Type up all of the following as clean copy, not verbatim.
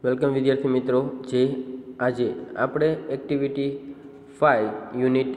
Welcome વિદ્યાર્થી મિત્રો, જે આજે આપણે એક્ટિવિટી 5 યુનિટ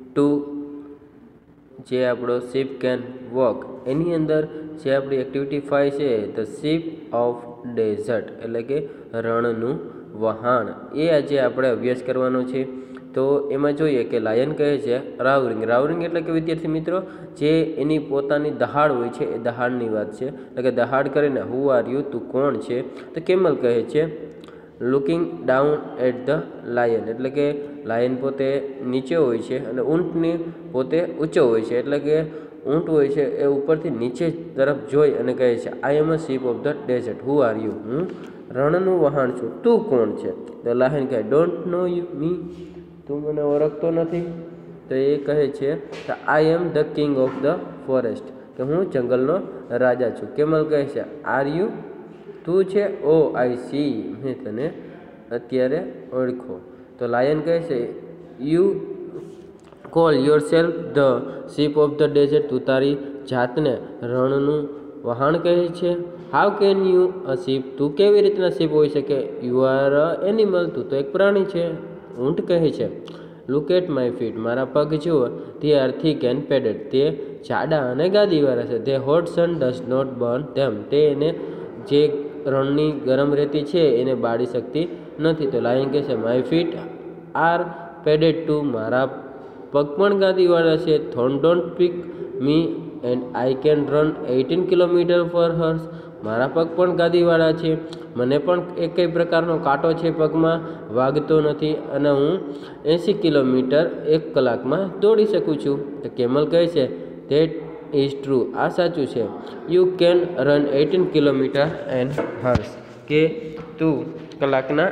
2 જે આપણો શીપ કેન વોક એની અંદર જે આપણી એક્ટિવિટી 5 છે ધ શીપ ઓફ ડેઝર્ટ એટલે કે રણનું વહાણ એ આજે આપણે અભ્યાસ કરવાનો છે. તો એમાં જોઈએ કે લાયન કહે છે રાવરિંગ. રાવરિંગ એટલે કે વિદ્યાર્થી મિત્રો જે એની પોતાની દહાડ હોય છે એ દહાડની વાત છે. એટલે કે દહાડ કરીને હુ આર યુ, તું કોણ છે. તો કેમલ કહે છે looking down at the lion એટલે કે લાયન પોતે નીચે હોય છે અને ઊંટની પોતે ઊંચો હોય છે. એટલે કે ઊંટ હોય છે એ ઉપરથી નીચે તરફ જોઈ અને કહે છે I am a ship of the desert, who are you, હું રણનું વહાણ છું, તું કોણ છે. તો લાયન કહે ડોન્ટ નો યુ મી, તું મને ઓળખતો નથી. તો એ કહે છે I am the king of the forest કે હું જંગલનો રાજા છું. કેમલ કહે છે આર યુ, તું છે, ઓ આઈ સી, મેં તને અત્યારે ઓળખો. તો લાયન કહે છે you call yourself the ship of the desert, તું તારી જાતને રણનું વહાણ કહે છે. How can you a ship, તું કેવી રીતના શીપ હોઈ શકે. યુ આર અ એનિમલ, તું તો એક પ્રાણી છે. ઊંટ કહે છે લુક એટ માય ફીટ, મારા પગ જુઓ, તે આર થીક એન્ડ પેડેડ, તે જાડા અને ગાદીવાળા છે. The hot sun does not burn them, તે એને જે રણની ગરમ રેતી છે એને બાળી શકતી નથી. તો લાયન કહે છે my feet are padded too, મારા પગ પણ ગાદીવાળા છે. Thorn don't pick me and I can run 18 kilometre per hours, મારા પગ પણ ગાદીવાળા છે, મને પણ એક પ્રકારનો કાંટો છે પગમાં, વાગતો નથી અને હું 80 કિલોમીટર 1 કલાકમાં દોડી શકું છું. તો કેમલ કહે છે ધેટ ઇઝ ટ્રુ, આ સાચું છે. You can run 18 kilometre and hours, કે તું કલાકના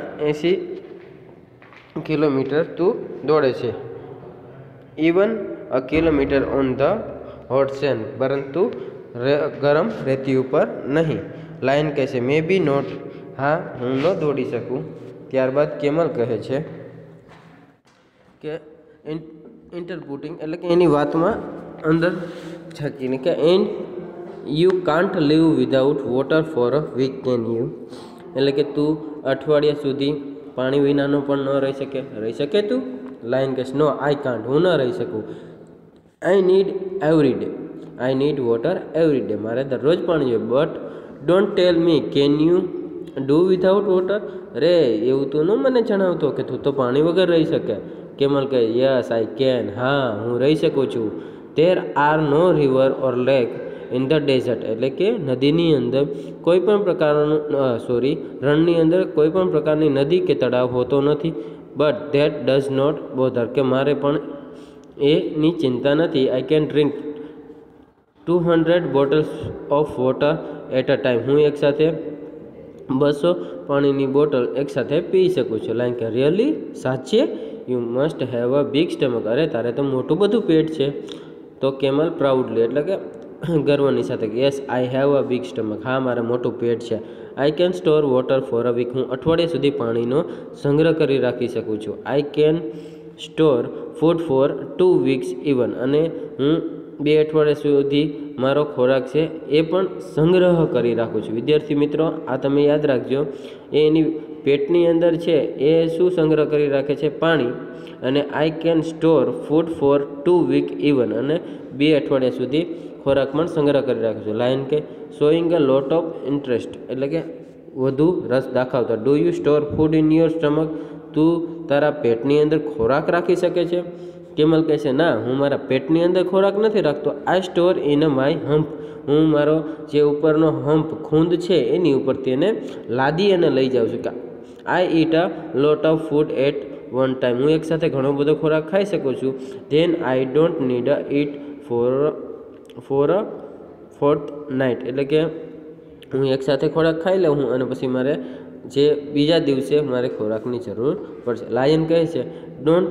80 કિલોમીટર તું દોડે છે. Even a kilometre on the hot sand, પરંતુ ગરમ રેતી ઉપર નહીં. લાયન કહે છે મે બી નોટ, હા હું ન દોડી શકું. ત્યારબાદ કેમલ કહે છે કે ઇન્ટરપુટિંગ એટલે કે એની વાતમાં અંદર ઝાંકીને કે and you can't live without water for a week can you, એટલે કે તું અઠવાડિયા સુધી પાણી વિનાનો પણ ન રહી શકે તું. લાયન કહે નો આઈ કાન્ટ, હું ન રહી શકું. I need every day, I need water every day, મારે દરરોજ પાણી જોઈએ. But don't tell me can you do without water, રે એવું તું ન મને જણાવતો કે તું તો પાણી વગર રહી શકે. કેમલ કહે યસ આઈ કેન, હા હું રહી શકું છું. There are no river or lake in the desert, એટલે કે નદીની અંદર કોઈ પણ પ્રકારનું રણની અંદર કોઈ પણ પ્રકારની નદી કે તળાવ હોતો નથી. But that does not bother, કે મારે પણ એની ચિંતા નથી. I can drink 200 bottles of water at a time, હું એક સાથે 200 પાણીની બોટલ એક સાથે પી શકું છું. લાઈન કે રિયલી, સાચે. You must have a big stomach, અરે તારે તો મોટું બધું પેટ છે. તો કેમલ પ્રાઉડલી એટલે કે ગર્વની સાથે yes I have a big stomach, હા મારે મોટું પેટ છે. I can store water for a week, હું અઠવાડિયા સુધી પાણીનો સંગ્રહ કરી રાખી શકું છું. I can store food for 2 weeks even, અને હું 2 અઠવાડિયા સુધી મારો ખોરાક છે એ પણ સંગ્રહ કરી રાખું છું. વિદ્યાર્થી મિત્રો આ તમે યાદ રાખજો, એ એની પેટની અંદર છે એ શું સંગ્રહ કરી રાખે છે, પાણી. અને I can store food for 2 week even, અને 2 અઠવાડિયા સુધી ખોરાક પણ સંગ્રહ કરી રાખું છું. લાયન કે showing a lot of interest એટલે કે વધુ રસ દાખવતા. Do you store food in your stomach, તું તારા પેટની અંદર ખોરાક રાખી શકે છે. કેમલ કહે છે ના, હું મારા પેટની અંદર ખોરાક નથી રાખતો. I store in my hump, હું મારો જે ઉપરનો હમ્પ ખૂંદ છે એની ઉપર તેને લાદી અને લઈ જાઉં છું. કે I eat a lot of food at one time, હું એક સાથે ઘણો બધો ખોરાક ખાઈ શકું છું. Then I don't need a eat for a fortnight, એટલે કે હું એક સાથે ખોરાક ખાઈ લઉં અને પછી મારે જે બીજા દિવસે મારે ખોરાકની જરૂર પડશે. લાયન કહે છે don't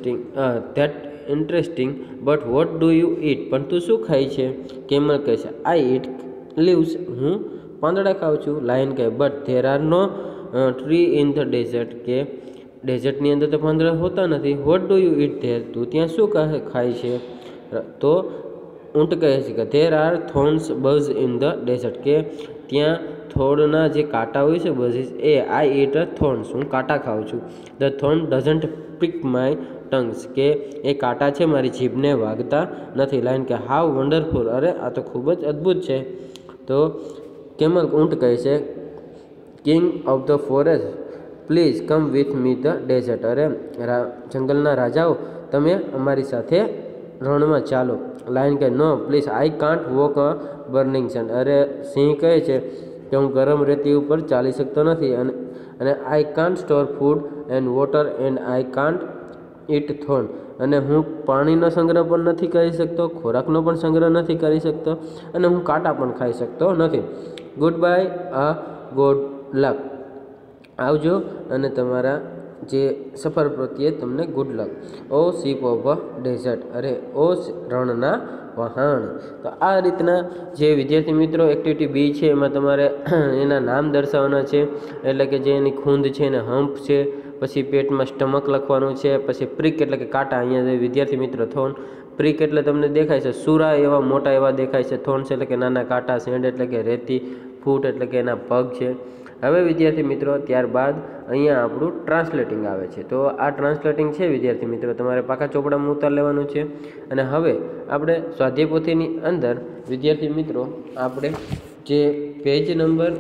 interesting but what do you eat, પણ તું શું ખાય છે. કેમલ કહે છે આઈ ઈટ લીવ્સ, હું પાંદડા ખાઉં છું. લાયન કહે but there are no tree in the desert, કે ડેઝર્ટની અંદર તો પાંદડા હોતા નથી. What do you eat there, તું ત્યાં શું ખાય છે. તો ઊંટ કહે છે કે there are thorns bush in the desert, કે ત્યાં થોડના જે કાંટા હોય છે બધી આઈ ઈટ થોર્ન્સ, હું કાંટા ખાઉં છું. The thorn doesn't prick my tongues, કે એ કાંટા છે મારી જીભને વાગતા નથી. લાઈન કે હાવ વન્ડરફુલ, અરે આ તો ખૂબ જ અદ્ભુત છે. તો કેમલ ઊંટ કહે છે king of the forest please come with me the desert, અરે જંગલના રાજાઓ તમે અમારી સાથે રણમાં ચાલો. લાયન કહે no please I can't walk a burning sun, અરે સિંહ કહે છે કે હું ગરમ રેતી ઉપર ચાલી શકતો નથી, અને I can't store food and water and I can't eat thorn, અને હું પાણીનો સંગ્રહ પણ નથી કરી શકતો, ખોરાકનો પણ સંગ્રહ નથી કરી શકતો, અને હું કાંટા પણ ખાઈ શકતો નથી. ગુડ બાય, આ ગુડ લક, આવજો અને તમારા જે સફર પ્રત્યે તમને good luck. Oh ship of a desert, અરે ઓ રણના વહાણ. તો આ રીતના જે વિદ્યાર્થી મિત્રો એક્ટિવિટી બી છે એમાં તમારે એના નામ દર્શાવવાના છે, એટલે કે જે એની ખૂંદ છે એને હમ્પ છે, પછી પેટમાં સ્ટમક લખવાનું છે, પછી પ્રિક એટલે કે કાંટા, અહીંયા વિદ્યાર્થી મિત્રો થોન, પ્રિક એટલે તમને દેખાય છે સુરા એવા મોટા એવા દેખાય છે, થોન્સ એટલે કે નાના કાંટા, સેન્ડ એટલે કે રેતી, ફૂટ એટલે કે એના પગ છે. હવે વિદ્યાર્થી મિત્રો ત્યારબાદ અહીંયા આપણું ટ્રાન્સલેટિંગ આવે છે. તો આ ટ્રાન્સલેટિંગ છે વિદ્યાર્થી મિત્રો તમારે પાકા ચોપડામાં ઉતાર લેવાનું છે. અને હવે આપણે સ્વાધ્યાય પોથીની અંદર વિદ્યાર્થી મિત્રો આપણે જે પેજ નંબર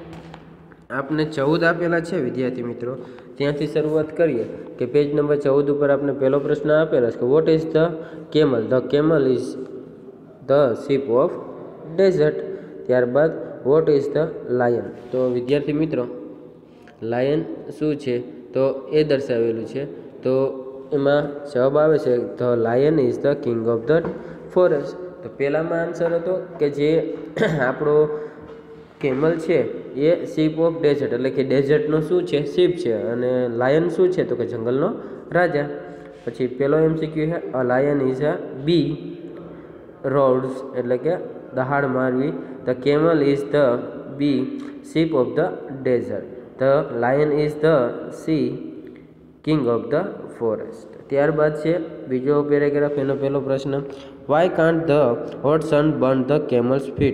આપને 14 આપેલા છે વિદ્યાર્થી મિત્રો, ત્યાંથી શરૂઆત કરીએ કે પેજ નંબર 14 ઉપર આપણે પહેલો પ્રશ્ન આપેલા છે કે what is the camel? The camel is the ship of desert. ત્યારબાદ વોટ ઇઝ ધ લાયન? તો વિદ્યાર્થી મિત્રો લાયન શું છે તો એ દર્શાવેલું છે. તો એમાં જવાબ આવે છે the lion is the king of the forest. તો પહેલામાં આન્સર હતો કે જે આપણો કેમલ છે એ શીપ ઓફ ડેઝર્ટ, એટલે કે ડેઝર્ટનો શું છે શીપ છે, અને લાયન શું છે તો કે જંગલનો રાજા. પછી પેલો MCQ છે a lion is a b roars, એટલે કે દહાડ મારવી. The camel is the b ship of the desert. The lion is the c king of the forest. ત્યારબાદ છે બીજો પેરેગ્રાફ, એનો પહેલો પ્રશ્ન why can't the hot sun burn the camel's feet?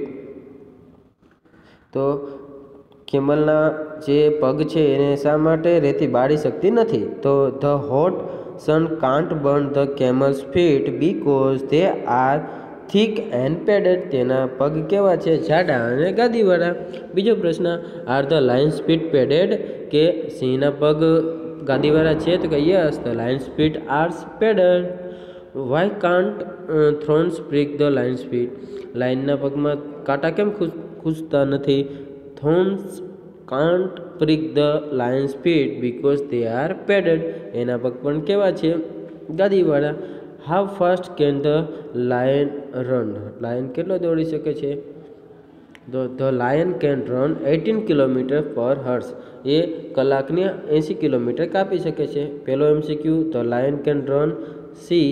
તો કેમલના જે પગ છે એને શા માટે રેતી બાળી શકતી નથી? તો the hot sun can't burn the camel's feet because they are thick and padded. તેના પગ કેવા છે? જાડા અને ગાદીવાળા. બીજો પ્રશ્ન are the lion's feet padded? કે સિંહના પગ ગાદીવાળા છે? તો કે yes the lion's feet are padded. Why can't thorns prick the lion's feet? લાયનના પગમાં કાંટા કેમ ખૂંચતા નથી? Thorns can't prick the lion's feet because they are padded. એના પગ પણ કેવા છે? ગાદીવાળા. How fast can the lion run? Lion કેટલો દોડી શકે છે? The lion can run 18 kilometre per hours. એ કલાકને 80 કિલોમીટર કાપી શકે છે. પહેલો MCQ the lion can run c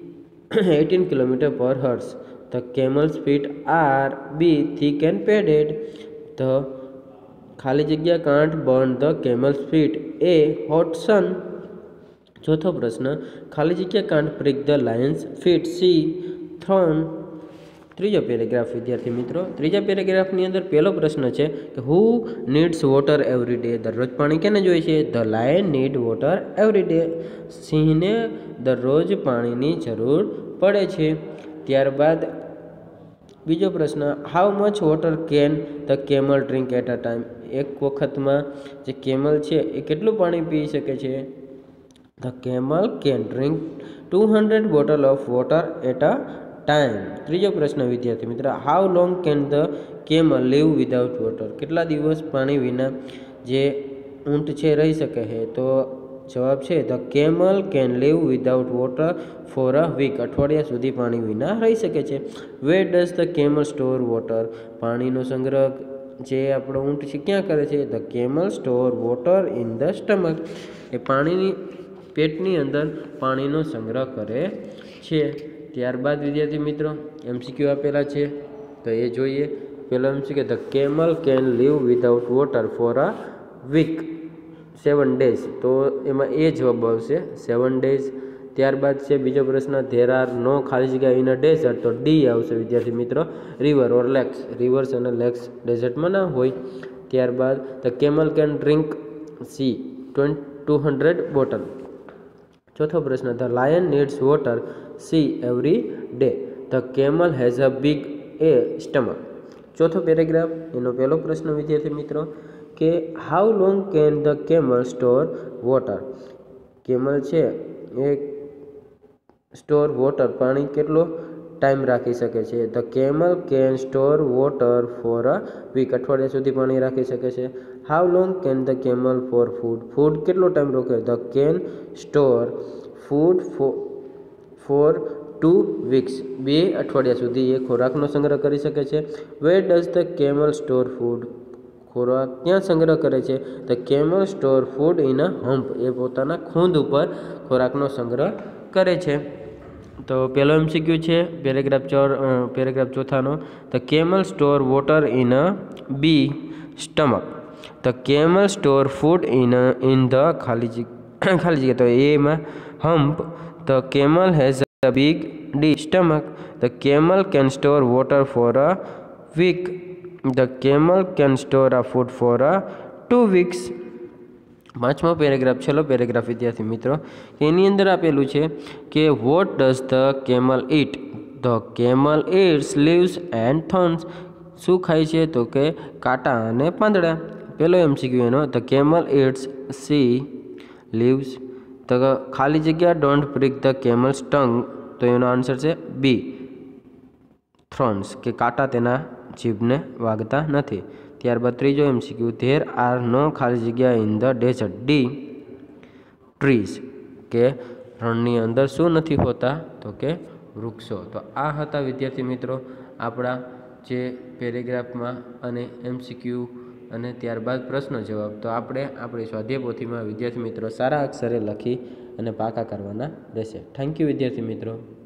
18 kilometre per hours. The camel's feet are b thick and padded. The ખાલી જગ્યા can't burn the camel's feet a hot sun. ચોથો પ્રશ્ન ખાલી જગ્યા can't prick the lion's feet C thrown. ત્રીજો paragraph વિદ્યાર્થી મિત્રો, ત્રીજા પેરેગ્રાફની અંદર પહેલો પ્રશ્ન છે કે who needs water every day? દરરોજ પાણી કેને જોઈએ છે? The lion need water every day. સિંહને દરરોજ પાણીની જરૂર પડે છે. ત્યારબાદ બીજો પ્રશ્ન how much water can the camel drink at a time? એક વખતમાં જે કેમલ છે એ કેટલું પાણી પી શકે છે? The camel can drink 200 bottle of water at a time. ત્રીજો પ્રશ્ન વિદ્યાર્થી મિત્ર how long can the camel live without water? કેટલા દિવસ પાણી વિના જે ઊંટ છે રહી શકે છે? તો જવાબ છે the camel can live without water for a week. અઠવાડિયા સુધી પાણી વિના રહી શકે છે. Where does the camel store water? પાણીનો સંગ્રહ જે આપણો ઊંટ છે ક્યાં કરે છે? The camel store water in the stomach. એ પાણીની પેટની અંદર પાણીનો સંગ્રહ કરે છે. ત્યારબાદ વિદ્યાર્થી મિત્રો MCQ આપેલા છે તો એ જોઈએ. પહેલો MCQ the camel can live without water for a week 7 days. તો એમાં એ જવાબ આવશે 7 days. ત્યારબાદ છે બીજો પ્રશ્ન, ધેર આર નો ખાલી જગ્યા ઇન અ ડેઝર્ટ, તો ડી આવશે વિદ્યાર્થી મિત્રો, રિવર ઓર લેક્સ. રિવર્સ અને લેક્સ ડેઝર્ટમાં ના હોય. ત્યારબાદ the camel can drink c 200 bottle. ચોથો પ્રશ્ન, the lion needs water c every day, the camel has a big a stomach. ચોથો પેરેગ્રાફ, એનો પહેલો પ્રશ્ન વિદ્યાર્થી મિત્રો કે how long can the camel store water. Camel છે એ સ્ટોર વોટર, પાણી કેટલો ટાઈમ રાખી શકે છે. The camel can store water for a week, અઠવાડિયા સુધી પાણી રાખી શકે છે. How long can the camel for food, food કેટલો ટાઈમ રોકે. The can store food for 2 weeks, 2 અઠવાડિયા સુધી એ ખોરાકનો સંગ્રહ કરી શકે છે. Where does the camel store food, ખોરાક ક્યાં સંગ્રહ કરે છે. The camel store food in a hump, એ પોતાના ખૂંદ ઉપર ખોરાકનો સંગ્રહ કરે છે. તો પહેલો MCQ છે પેરેગ્રાફ ચોથાનો, the camel store water in a b stomach, the camel store food in the ખાલી જગ્યા, તો એમાં hump. The camel has a big d stomach, the camel can store water for a week, the camel can store a food for 2 weeks. પાંચમો paragraph, છેલ્લો paragraph વિદ્યાર્થી મિત્રો, એની અંદર આપેલું છે કે what does the camel eat, the camel eats leaves and thorns. શું ખાય છે, તો કે કાંટા અને પાંદડા. પહેલો MCQ એનો, the camel eats c leaves, the ખાલી જગ્યા don't prick the camel's tongue, તો એનો આન્સર છે બી થ્રોન્સ, કે કાંટા તેના જીભને વાગતા નથી. ત્યારબાદ ત્રીજો MCQ, ધેર આર નો ખાલી જગ્યા in the desert, d trees, કે રણની અંદર શું નથી હોતા, તો કે વૃક્ષો. તો આ હતા વિદ્યાર્થી મિત્રો આપણા જે પેરેગ્રાફમાં અને MCQ અને ત્યારબાદ પ્રશ્ન જવાબ. તો આપણે આપણી સ્વાધ્યાય પોથીમાં વિદ્યાર્થી મિત્રો સારા અક્ષરે લખી અને પાકા કરવાના રહેશે. થેન્ક યુ વિદ્યાર્થી મિત્રો.